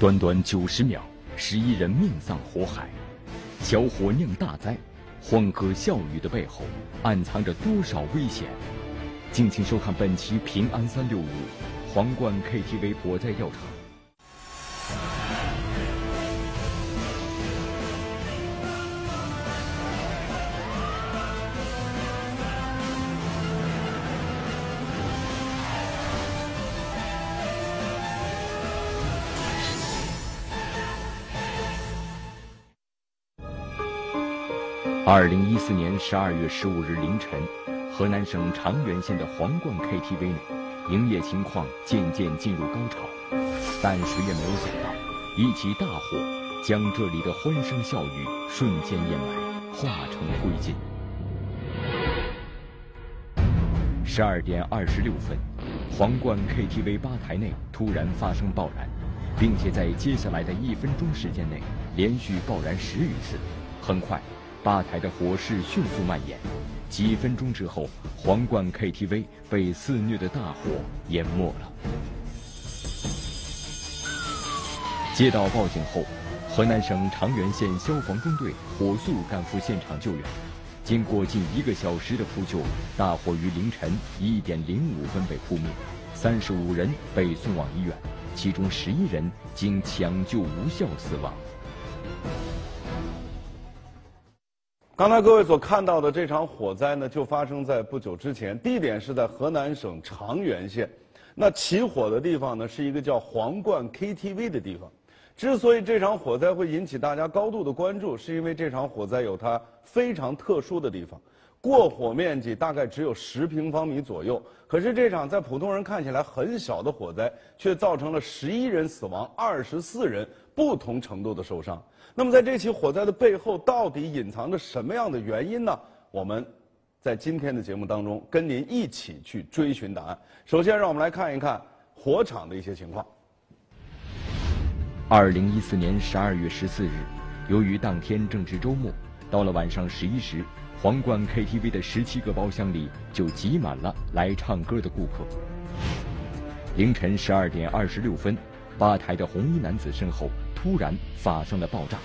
短短90秒，11人命丧火海，小火酿大灾，黄河笑语的背后暗藏着多少危险？敬请收看本期《平安365》皇冠 KTV 火灾调查。2014年12月15日凌晨，河南省长垣县的皇冠 KTV 内，营业情况渐渐进入高潮，但谁也没有想到，一起大火将这里的欢声笑语瞬间掩埋，化成灰烬。12点26分，皇冠 KTV 吧台内突然发生爆燃，并且在接下来的1分钟时间内连续爆燃10余次。很快，吧台的火势迅速蔓延，几分钟之后，皇冠 KTV 被肆虐的大火淹没了。接到报警后，河南省长垣县消防中队火速赶赴现场救援。经过近1个小时的扑救，大火于凌晨1点05分被扑灭，35人被送往医院，其中11人经抢救无效死亡。 刚才各位所看到的这场火灾呢，就发生在不久之前，地点是在河南省长垣县。那起火的地方呢，是一个叫皇冠 KTV 的地方。之所以这场火灾会引起大家高度的关注，是因为这场火灾有它非常特殊的地方。过火面积大概只有10平方米左右，可是这场在普通人看起来很小的火灾，却造成了11人死亡，24人不同程度的受伤。那么在这起火灾的背后，到底隐藏着什么样的原因呢？我们在今天的节目当中跟您一起去追寻答案。首先，让我们来看一看火场的一些情况。 2014年12月14日，由于当天正值周末，到了晚上11时，皇冠 KTV 的17个包厢里就挤满了来唱歌的顾客。凌晨12点26分，吧台的红衣男子身后突然发生了爆炸。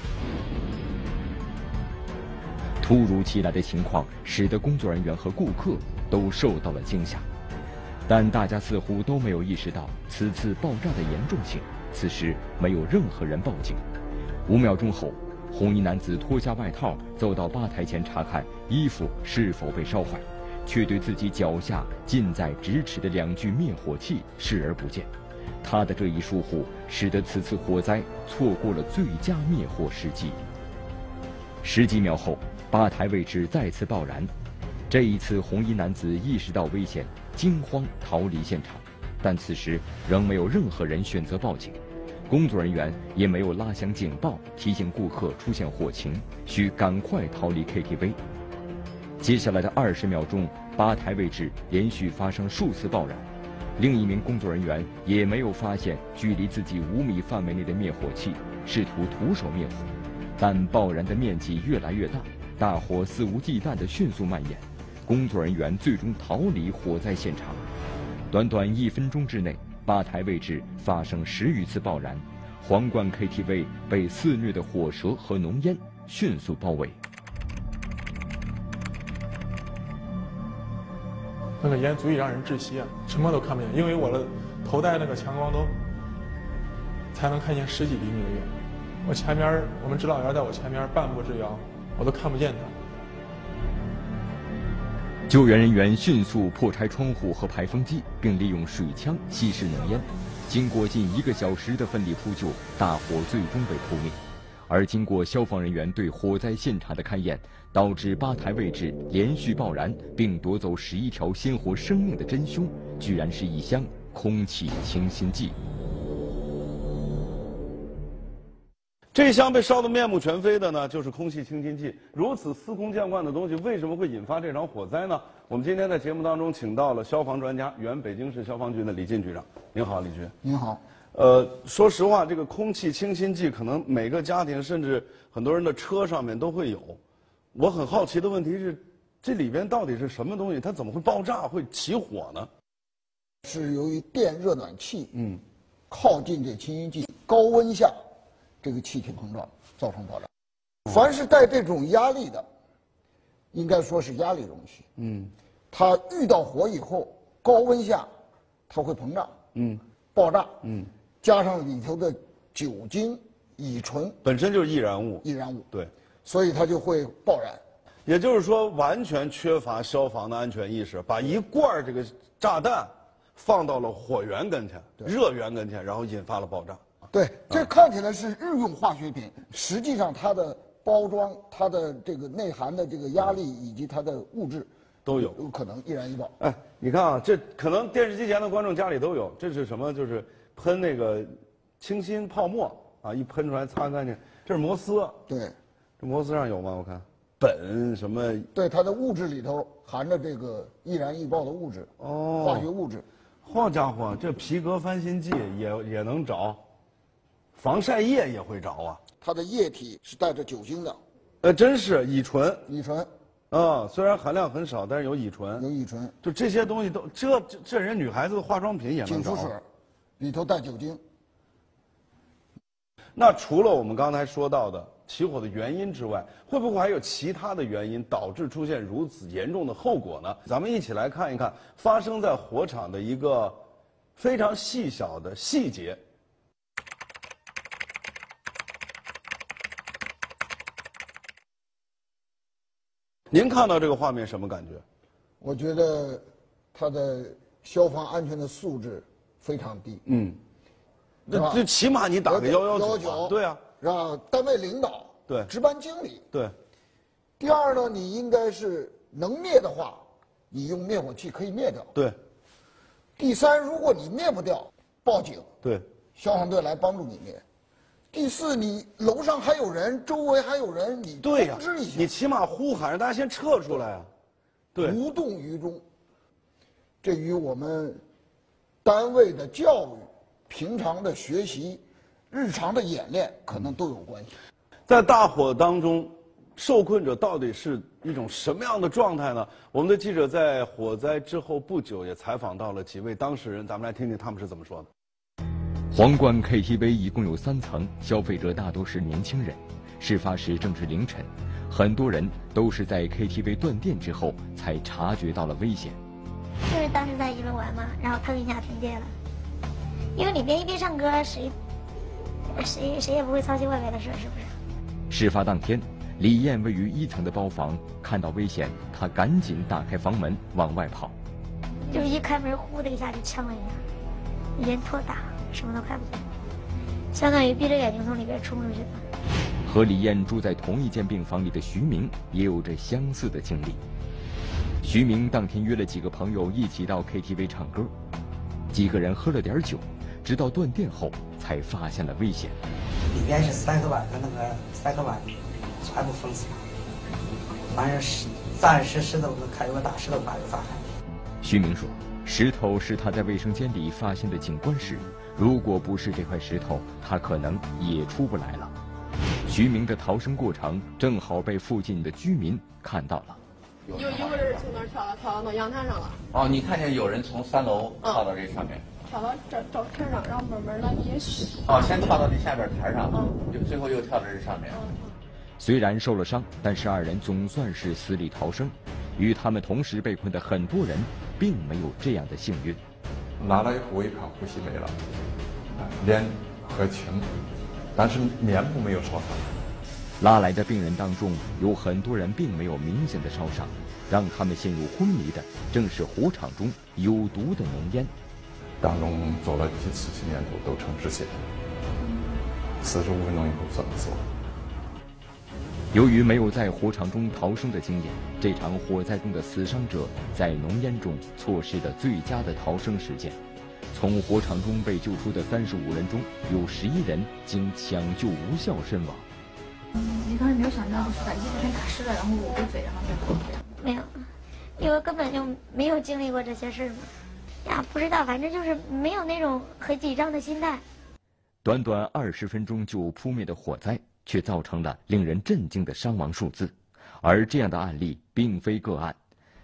突如其来的情况使得工作人员和顾客都受到了惊吓，但大家似乎都没有意识到此次爆炸的严重性。此时没有任何人报警。5秒钟后，红衣男子脱下外套走到吧台前查看衣服是否被烧坏，却对自己脚下近在咫尺的2具灭火器视而不见。他的这一疏忽，使得此次火灾错过了最佳灭火时机。10几秒后，吧台位置再次爆燃。这一次，红衣男子意识到危险，惊慌逃离现场，但此时仍没有任何人选择报警，工作人员也没有拉响警报，提醒顾客出现火情，需赶快逃离 KTV。接下来的20秒钟，吧台位置连续发生数次爆燃。另一名工作人员也没有发现距离自己5米范围内的灭火器，试图徒手灭火，但爆燃的面积越来越大，大火肆无忌惮地迅速蔓延，工作人员最终逃离火灾现场。短短1分钟之内，吧台位置发生10余次爆燃，皇冠 KTV 被肆虐的火舌和浓烟迅速包围。 那个烟足以让人窒息啊，什么都看不见，因为我的头戴那个强光灯，才能看见10几厘米的远。我前面，我们指导员在我前面半步之遥，我都看不见他。 救援人员迅速破拆窗户和排风机，并利用水枪吸食浓烟。经过近1个小时的奋力扑救，大火最终被扑灭。而经过消防人员对火灾现场的勘验，导致吧台位置连续爆燃并夺走11条鲜活生命的真凶，居然是一箱空气清新剂。 这箱被烧得面目全非的呢，就是空气清新剂。如此司空见惯的东西，为什么会引发这场火灾呢？我们今天在节目当中请到了消防专家，原北京市消防局的李进局长。您好，李局。 您好。 说实话，这个空气清新剂可能每个家庭甚至很多人的车上面都会有。我很好奇的问题是，这里边到底是什么东西？它怎么会爆炸、会起火呢？ 是由于电热暖器靠近这清新剂， 高温下这个气体膨胀造成爆炸。凡是带这种压力的，应该说是压力容器。它遇到火以后，高温下它会膨胀，爆炸，加上里头的酒精、乙醇， 本身就是易燃物。 易燃物， 对， 所以它就会爆燃。 也就是说，完全缺乏消防的安全意识，把一罐这个炸弹放到了火源跟前、热源跟前，然后引发了爆炸。 对，这看起来是日用化学品，实际上它的包装、它的这个内含的这个压力以及它的物质都有可能易燃易爆。 哎，你看啊，这可能电视机前的观众家里都有，这是什么？就是喷那个清新泡沫啊，一喷出来擦干净，这是摩丝。 对， 这摩丝上有吗？我看苯什么？ 对，它的物质里头含着这个易燃易爆的物质，化学物质。 好家伙，这皮革翻新剂也能着，防晒液也会着啊！ 它的液体是带着酒精的， 真是乙醇。 乙醇， 虽然含量很少，但是有乙醇。 有乙醇， 就这些东西都，这人女孩子的化妆品也能着。 净肤水里头带酒精。 那除了我们刚才说到的起火的原因之外，会不会还有其他的原因导致出现如此严重的后果呢？咱们一起来看一看发生在火场的一个非常细小的细节。您看到这个画面什么感觉？ 我觉得它的消防安全的素质非常低。 这起码你打个119，对啊， 让单位领导， 对， 值班经理， 对。 第二呢，你应该是能灭的话，你用灭火器可以灭掉。 对。 第三，如果你灭不掉，报警， 对， 消防队来帮助你灭。第四，你楼上还有人，周围还有人，你通知一下， 你起码呼喊让大家先撤出来啊。对， 无动于衷。这与我们单位的教育、平常的学习、日常的演练可能都有关系。 在大火当中，受困者到底是一种什么样的状态呢？我们的记者在火灾之后不久也采访到了几位当事人，咱们来听听他们是怎么说的。 皇冠 KTV 一共有3层，消费者大多是年轻人。事发时正是凌晨，很多人都是在 KTV 断电之后才察觉到了危险。 因为当时在1楼玩嘛，然后腾一下停电了。因为里边一边唱歌，谁也不会操心外面的事，是不是？ 事发当天，李艳位于1层的包房，看到危险，她赶紧打开房门往外跑。 就是一开门，呼的一下就呛了一下，人托大，什么都看不见，相当于闭着眼睛从里边冲出去了。 和李艳住在同一间病房里的徐明也有着相似的经历。徐明当天约了几个朋友一起到 KTV 唱歌，几个人喝了点酒，直到断电后才发现了危险。 里边是3个碗跟那个3个碗全部封死了，反正是暂时石头都看有个大石头把就砸开。 徐明说，石头是他在卫生间里发现的警官石，如果不是这块石头，他可能也出不来了。徐明的逃生过程正好被附近的居民看到了。 有个人从那儿跳到那阳台上了。 哦，你看见有人从3楼跳到这上面？ 跳到这台上，然后慢慢的也许。 哦，先跳到这下边台上，最后又跳到这上面。 虽然受了伤，但是2人总算是死里逃生。与他们同时被困的很多人，并没有这样的幸运。 拿了以后，我一看呼吸没了，脸和青，但是面部没有烧伤。 拉来的病人当中，有很多人并没有明显的烧伤，让他们陷入昏迷的正是火场中有毒的浓烟。 当中做了几次心电图都呈窒息，45分钟以后算死亡。 由于没有在火场中逃生的经验，这场火灾中的死伤者在浓烟中错失了最佳的逃生时间。从火场中被救出的35人中，有11人经抢救无效身亡。 你当时没有想到就是把衣服全打湿了，然后捂着嘴，然后再跑？ 没有，因为根本就没有经历过这些事嘛。呀，不知道，反正就是没有那种很紧张的心态。 短短20分钟就扑灭的火灾，却造成了令人震惊的伤亡数字。而这样的案例并非个案，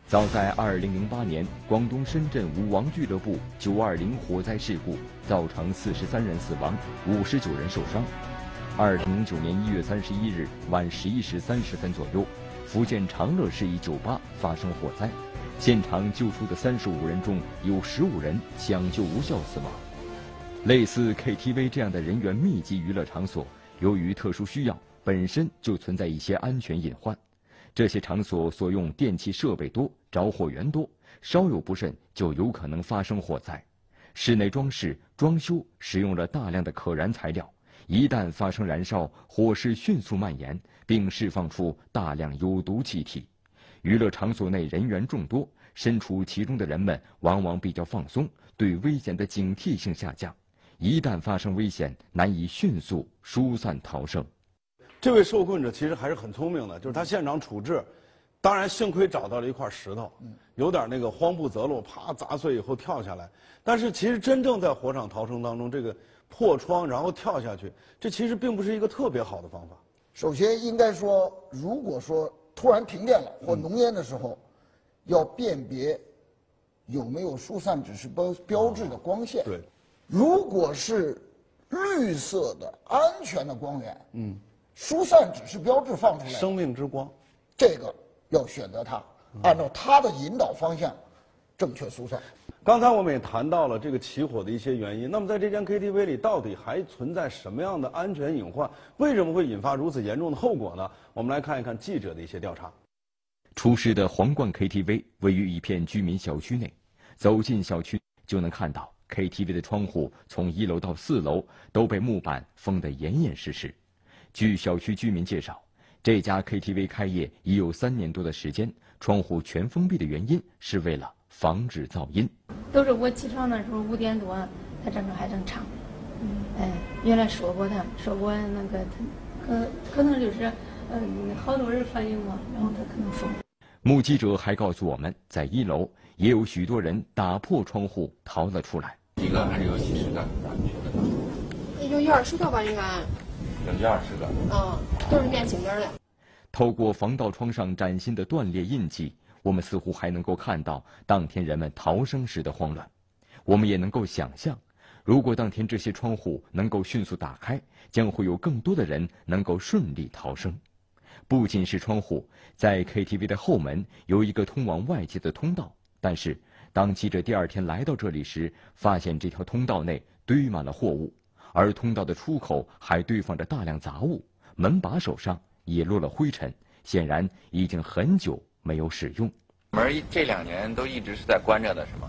早在2008年，广东深圳舞王俱乐部920火灾事故造成43人死亡，59人受伤。2009年1月31日晚11时30分左右，福建长乐市一酒吧发生火灾，现场救出的35人中有15人抢救无效死亡。类似 KTV 这样的人员密集娱乐场所，由于特殊需要，本身就存在一些安全隐患。这些场所所用电器设备多，着火源多，稍有不慎就有可能发生火灾。室内装饰、装修使用了大量的可燃材料，一旦发生燃烧，火势迅速蔓延，并释放出大量有毒气体。娱乐场所内人员众多，身处其中的人们往往比较放松，对危险的警惕性下降，一旦发生危险，难以迅速疏散逃生。 这位受困者其实还是很聪明的，就是他现场处置，当然幸亏找到了一块石头，有点那个慌不择路，啪砸碎以后跳下来。但是其实真正在火场逃生当中，这个破窗然后跳下去，这其实并不是一个特别好的方法。 首先应该说，如果说突然停电了或浓烟的时候，要辨别有没有疏散指示标志的光线。 对， 如果是绿色的安全的光源，疏散指示标志放出来， 生命之光， 这个要选择它，按照它的引导方向，正确疏散。 刚才我们也谈到了这个起火的一些原因。那么在这间 KTV 里，到底还存在什么样的安全隐患？为什么会引发如此严重的后果呢？我们来看一看记者的一些调查。 出事的皇冠 KTV 位于一片居民小区内，走进小区就能看到 KTV 的窗户从1楼到4楼都被木板封得严严实实。据小区居民介绍，这家 KTV 开业已有3年多的时间，窗户全封闭的原因是为了防止噪音。 都是我起床的时候5点多，他正常还正常。原来说过那个他可能就是好多人反映嘛，然后他可能封。 目击者还告诉我们，在1楼也有许多人打破窗户逃了出来。 几个还是有几十个？ 有1-20个吧，应该。 有1-20个。 都是变形的。 透过防盗窗上崭新的断裂印记，我们似乎还能够看到当天人们逃生时的慌乱。我们也能够想象，如果当天这些窗户能够迅速打开，将会有更多的人能够顺利逃生。不仅是窗户，在 KTV 的后门有一个通往外界的通道，但是当记者第2天来到这里时，发现这条通道内堆满了货物，而通道的出口还堆放着大量杂物，门把手上也落了灰尘，显然已经很久没有使用。 门这2年都一直是在关着的，是吗？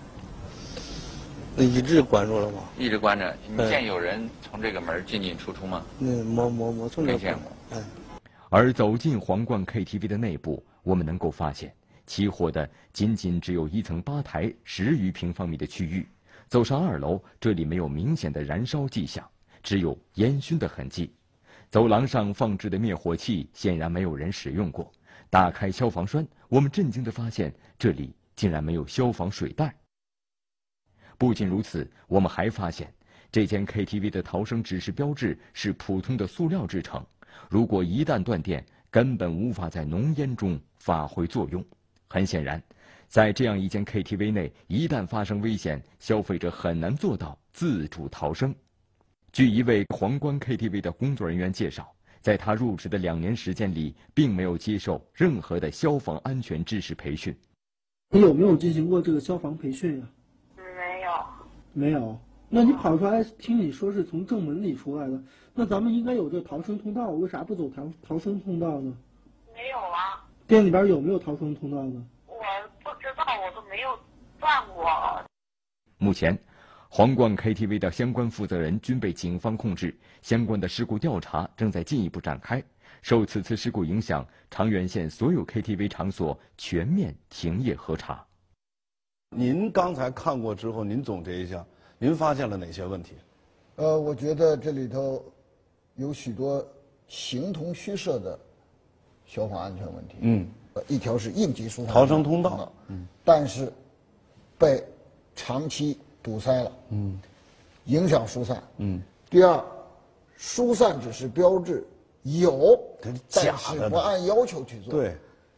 一直关着了吧？ 一直关着。你见有人从这个门进进出出吗？ 没从这没见过。 而走进皇冠 KTV 的内部，我们能够发现，起火的仅只有1层吧台10余平方米的区域。走上2楼，这里没有明显的燃烧迹象，只有烟熏的痕迹。走廊上放置的灭火器显然没有人使用过。打开消防栓，我们震惊地发现，这里竟然没有消防水袋。不仅如此，我们还发现，这间 KTV 的逃生指示标志是普通的塑料制成，如果一旦断电，根本无法在浓烟中发挥作用。很显然，在这样一间 KTV 内，一旦发生危险，消费者很难做到自主逃生。据一位皇冠 KTV 的工作人员介绍，在他入职的2年时间里，并没有接受任何的消防安全知识培训。 你有没有进行过这个消防培训呀？ 没有。 没有？那你跑出来，听你说是从正门里出来的，那咱们应该有这逃生通道，为啥不走逃生通道呢？ 没有啊。 店里边有没有逃生通道呢？ 我不知道，我都没有转过。 目前，皇冠 KTV 的相关负责人均被警方控制，相关的事故调查正在进一步展开。受此次事故影响，长垣县所有 KTV 场所全面停业核查。 您刚才看过之后，您总结一下，您发现了哪些问题？ 我觉得这里头有许多形同虚设的消防安全问题。一条是应急疏散逃生通道， 但是被长期堵塞了，影响疏散。第二，疏散指示标志有，但是不按要求去做。 对。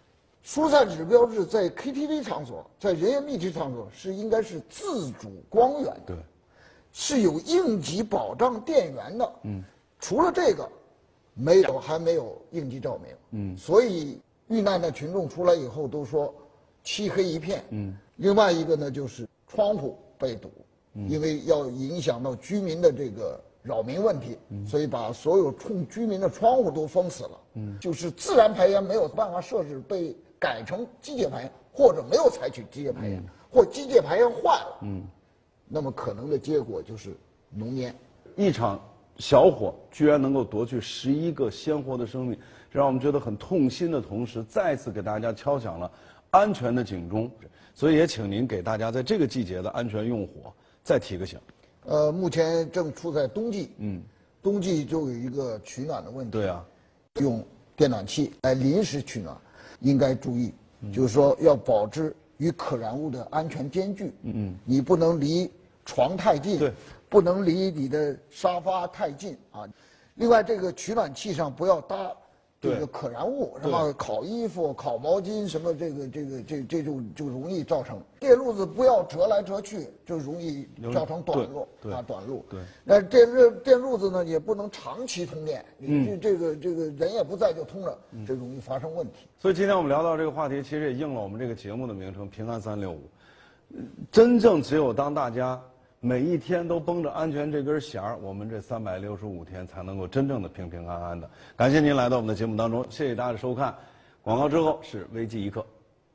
疏散指标是在 KTV 场所，在人员密集场所应该是自主光源， 对， 是有应急保障电源的。除了这个，还没有应急照明。所以遇难的群众出来以后都说漆黑一片。另外一个呢就是窗户被堵，因为要影响到居民的这个扰民问题，所以把所有冲居民的窗户都封死了。就是自然排烟没有办法设置，被改成机械排烟，或者没有采取机械排烟，或机械排烟坏了。那么可能的结果就是浓烟。 一场小火居然能够夺去11个鲜活的生命，这让我们觉得很痛心的同时，再次给大家敲响了安全的警钟。所以也请您给大家在这个季节的安全用火再提个醒。 目前正处在冬季，冬季就有一个取暖的问题。 对啊， 用电暖气来临时取暖，应该注意，就是说要保持与可燃物的安全间距。你不能离床太近， 对， 不能离你的沙发太近啊。另外，这个取暖器上不要搭这个可燃物，什么烤衣服、烤毛巾，什么这就容易造成电路子不要折来折去，就容易造成短路短路。对，那电路子呢也不能长期通电，这个人也不在就通了，这容易发生问题。 所以今天我们聊到这个话题，其实也应了我们这个节目的名称“平安365”。真正只有当大家每一天都绷着安全这根弦儿，我们这365天才能够真正的平平安安的。感谢您来到我们的节目当中，谢谢大家的收看。广告之后是危机一刻。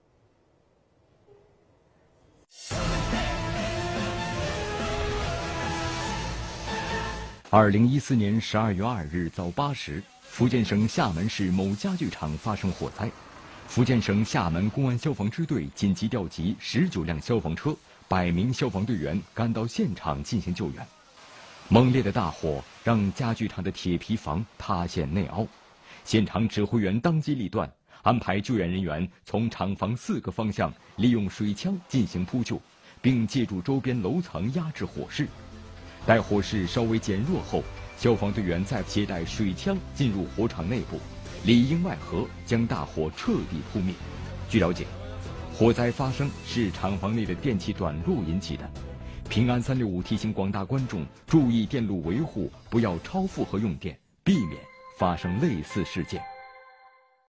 2014年12月2日早8时，福建省厦门市某家具厂发生火灾。福建省厦门公安消防支队紧急调集19辆消防车、100名消防队员赶到现场进行救援。猛烈的大火让家具厂的铁皮房塌陷内凹，现场指挥员当机立断，安排救援人员从厂房4个方向利用水枪进行扑救，并借助周边楼层压制火势。待火势稍微减弱后，消防队员再携带水枪进入火场内部，里应外合将大火彻底扑灭。据了解，火灾发生是厂房内的电气短路引起的。平安365提醒广大观众注意电路维护，不要超负荷用电，避免发生类似事件。